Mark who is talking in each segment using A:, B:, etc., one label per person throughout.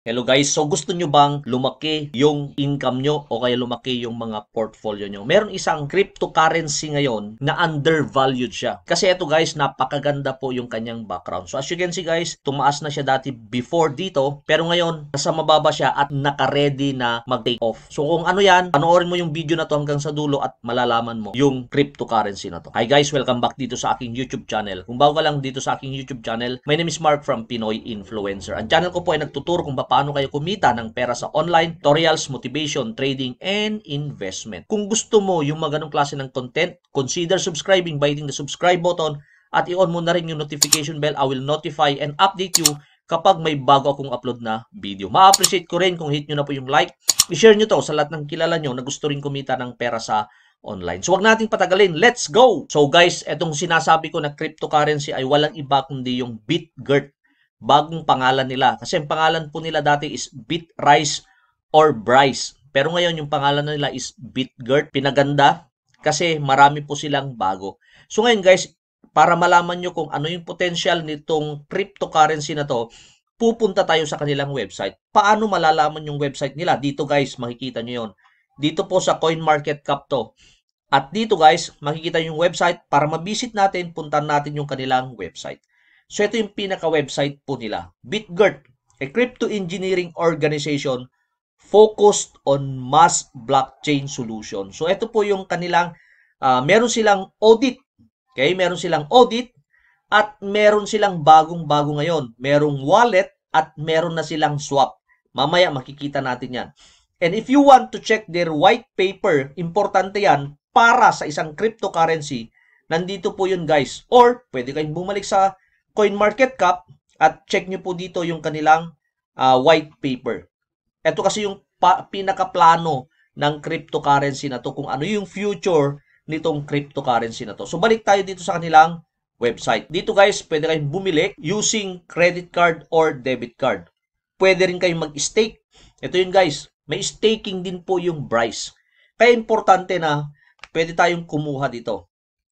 A: Hello guys, so gusto nyo bang lumaki yung income nyo o kaya lumaki yung mga portfolio nyo? Meron isang cryptocurrency ngayon na undervalued siya. Kasi ito guys, napakaganda po yung kanyang background. So as you can see guys, tumaas na siya dati before dito, pero ngayon, nasa mababa siya at naka-ready na mag-take off. So kung ano yan, panoorin mo yung video na to hanggang sa dulo at malalaman mo yung cryptocurrency na to. Hi guys, welcome back dito sa aking YouTube channel. Kung bago ka lang dito sa aking YouTube channel, my name is Mark from Pinoy Influencer. Ang channel ko po ay nagtuturo kung paano kayo kumita ng pera sa online, tutorials, motivation, trading, and investment. Kung gusto mo yung mga ganong klase ng content, consider subscribing by hitting the subscribe button at i-on mo na rin yung notification bell. I will notify and update you kapag may bago akong upload na video. Ma-appreciate ko rin kung hit nyo na po yung like. I-share nyo to sa lahat ng kilala nyo na gusto rin kumita ng pera sa online. So, wag nating patagalin. Let's go! So, guys, etong sinasabi ko na cryptocurrency ay walang iba kundi yung BitGert. Bagong pangalan nila. Kasi ang pangalan po nila dati is BitRise or Bryce. Pero ngayon, yung pangalan nila is BitGert. Pinaganda kasi marami po silang bago. So, ngayon guys, para malaman nyo kung ano yung potential nitong cryptocurrency na to, pupunta tayo sa kanilang website. Paano malalaman yung website nila? Dito guys, makikita nyo yon. Dito po sa CoinMarketCap to. At dito guys, makikita yung website. Para mabisit natin, puntan natin yung kanilang website. So ito yung pinaka-website po nila. BitGert, a crypto engineering organization focused on mass blockchain solution. So ito po yung kanilang, meron silang audit. Okay, meron silang audit at meron silang bagong-bago ngayon. Merong wallet at meron na silang swap. Mamaya makikita natin yan. And if you want to check their white paper, importante yan para sa isang cryptocurrency, nandito po yun guys. Or pwede kayong bumalik sa CoinMarketCap at check nyo po dito yung kanilang white paper. Ito kasi yung pinakaplano ng cryptocurrency na to, kung ano yung future nitong cryptocurrency na to. So balik tayo dito sa kanilang website. Dito guys, pwede kayong bumili using credit card or debit card. Pwede rin kayong mag-stake. Ito yun guys, may staking din po yung Bryce. Kaya importante na pwede tayong kumuha dito.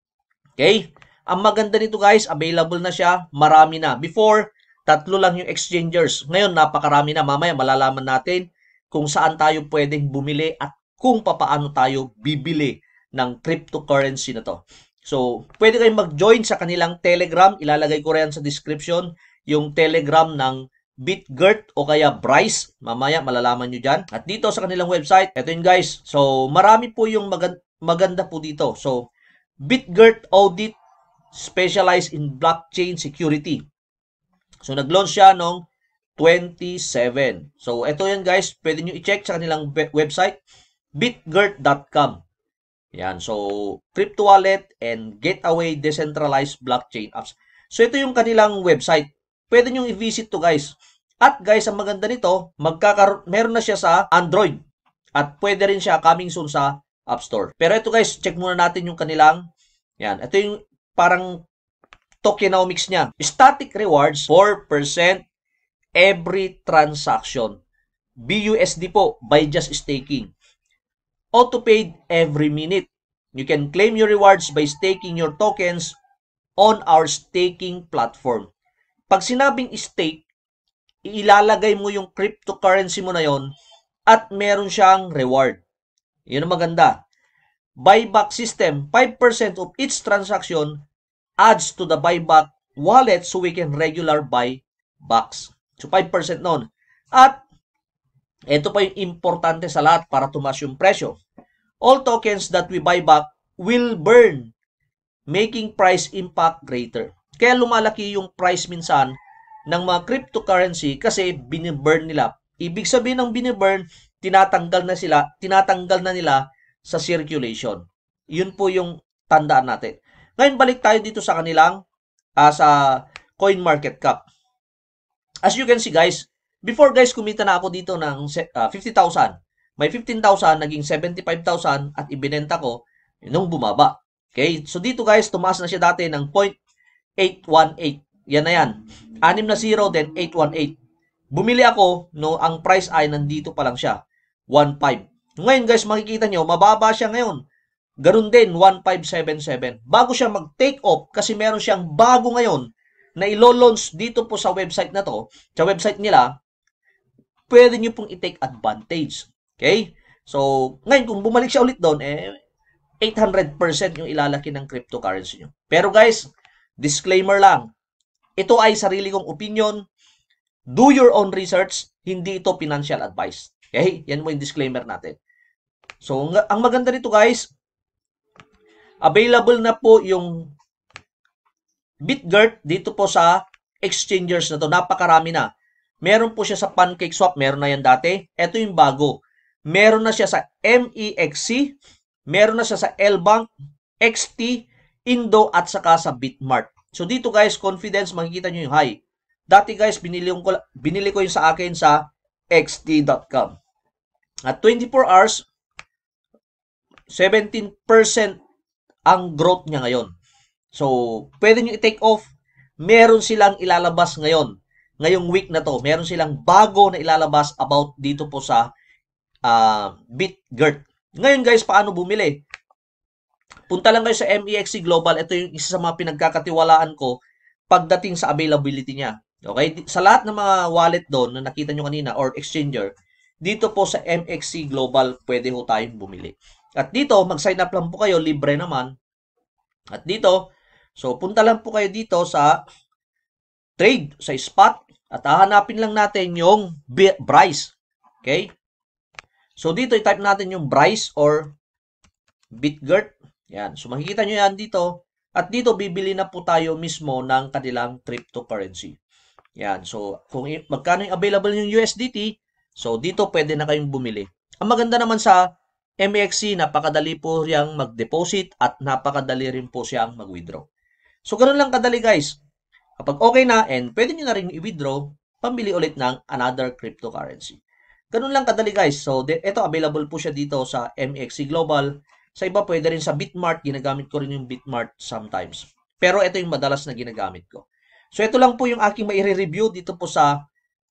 A: Okay? Ang maganda nito guys, available na siya, marami na. Before, tatlo lang yung exchangers. Ngayon, napakarami na. Mamaya malalaman natin kung saan tayo pwedeng bumili at kung papaano tayo bibili ng cryptocurrency na to. So, pwede kayong mag-join sa kanilang Telegram. Ilalagay ko rin sa description yung Telegram ng BitGert o kaya Bryce. Mamaya malalaman nyo dyan. At dito sa kanilang website, ito yun guys. So, marami po yung maganda po dito. So, BitGert Audit specialized in blockchain security. So, nag-launch siya noong 27. So, ito yan guys. Pwede nyo i-check sa kanilang website, bitgert.com. Yan. So, crypto wallet and gateway decentralized blockchain apps. So, ito yung kanilang website. Pwede nyo i-visit to guys. At guys, ang maganda nito, meron na siya sa Android. At pwede rin siya coming soon sa App Store. Pero ito guys, check muna natin yung kanilang, yan. Ito yung parang tokenomics niya. Static rewards, 4% every transaction. BUSD po by just staking. Auto-paid every minute. You can claim your rewards by staking your tokens on our staking platform. Pag sinabing stake, ilalagay mo yung cryptocurrency mo na yon at meron siyang reward. Yun ang maganda. Buyback system, 5% of each transaction adds to the buyback wallet so we can regular buybacks. So, 5% nun. At, ito pa yung importante sa lahat para tumaas yung presyo. All tokens that we buy back will burn, making price impact greater. Kaya lumalaki yung price minsan ng mga cryptocurrency kasi biniburn nila. Ibig sabihin ng biniburn, tinatanggal na nila sa circulation. Yun po yung tandaan natin. Ngayon, balik tayo dito sa kanilang sa CoinMarketCap. As you can see guys, before guys, kumita na ako dito ng 50,000. May 15,000, naging 75,000 at ibinenta ko nung bumaba. Okay? So dito guys, tumaas na siya dati ng 0.818. Yan na yan. 6 na 0, then 818. Bumili ako, no, ang price ay nandito pa lang siya. 1.5. Ngayon guys, makikita nyo, mababa siya ngayon. Ganun din, 1.577. Bago siya mag-take off, kasi meron siyang bago ngayon na ilo-launch dito po sa website na to, sa website nila, pwede nyo pong i-take advantage. Okay? So, ngayon, kung bumalik siya ulit doon, 800% yung ilalaki ng cryptocurrency nyo. Pero guys, disclaimer lang, ito ay sarili kong opinion. Do your own research. Hindi ito financial advice. Okay? Yan mo yung disclaimer natin. So, ang maganda nito guys, available na po yung BitGert dito po sa exchangers na to. Napakarami na. Meron po siya sa PancakeSwap. Meron na yan dati. Ito yung bago. Meron na siya sa MEXC. Meron na siya sa LBank, XT, Indo, at saka sa Bitmart. So, dito guys, confidence, makikita nyo yung high. Dati guys, binili ko yung sa akin sa xt.com. At 24 hours, 17% ang growth niya ngayon. So, pwede nyo i-take off. Meron silang ilalabas ngayon. Ngayong week na to, meron silang bago na ilalabas about dito po sa BitGert. Ngayon guys, paano bumili? Punta lang kayo sa MEXC Global. Ito yung isa sa mga pinagkakatiwalaan ko pagdating sa availability niya. Okay? Sa lahat ng mga wallet doon na nakita nyo kanina or exchanger, dito po sa MEXC Global, pwede ho tayong bumili. At dito, mag-sign up lang po kayo, libre naman. At dito, so punta lang po kayo dito sa trade, sa spot, at hahanapin lang natin yung price. Okay? So, dito, i-type natin yung Bryce or BitGert. Yan. So, makikita nyo yan dito. At dito, bibili na po tayo mismo ng kanilang cryptocurrency. Yan. So, kung magkano yung available yung USDT, so, dito pwede na kayong bumili. Ang maganda naman sa MEXC, napakadali po siyang mag-deposit at napakadali rin po siyang mag-withdraw. So, ganun lang kadali guys. Kapag okay na, and pwede nyo na rin i-withdraw, pambili ulit ng another cryptocurrency. Ganun lang kadali guys. So, ito available po siya dito sa MEXC Global. Sa iba pwede rin sa Bitmart. Ginagamit ko rin yung Bitmart sometimes. Pero ito yung madalas na ginagamit ko. So, ito lang po yung aking maire-review dito po sa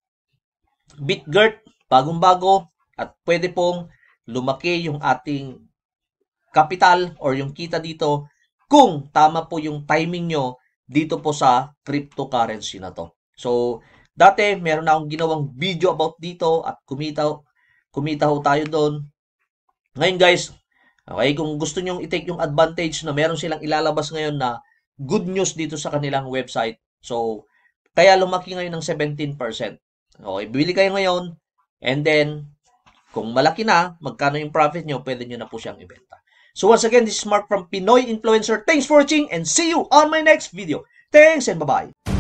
A: BitGert. Bagong-bago. At pwede pong lumaki yung ating capital or yung kita dito kung tama po yung timing nyo dito po sa cryptocurrency na to. So, dati, meron na akong ginawang video about dito at kumita ho tayo doon. Ngayon guys, okay, kung gusto nyong i-take yung advantage na meron silang ilalabas ngayon na good news dito sa kanilang website. So, kaya lumaki ngayon ng 17%. Okay, bibili kayo ngayon and then, kung malaki na, magkano yung profit nyo, pwede nyo na po siyang ibenta. So once again, this is Mark from Pinoy Influencer. Thanks for watching and see you on my next video. Thanks and bye-bye.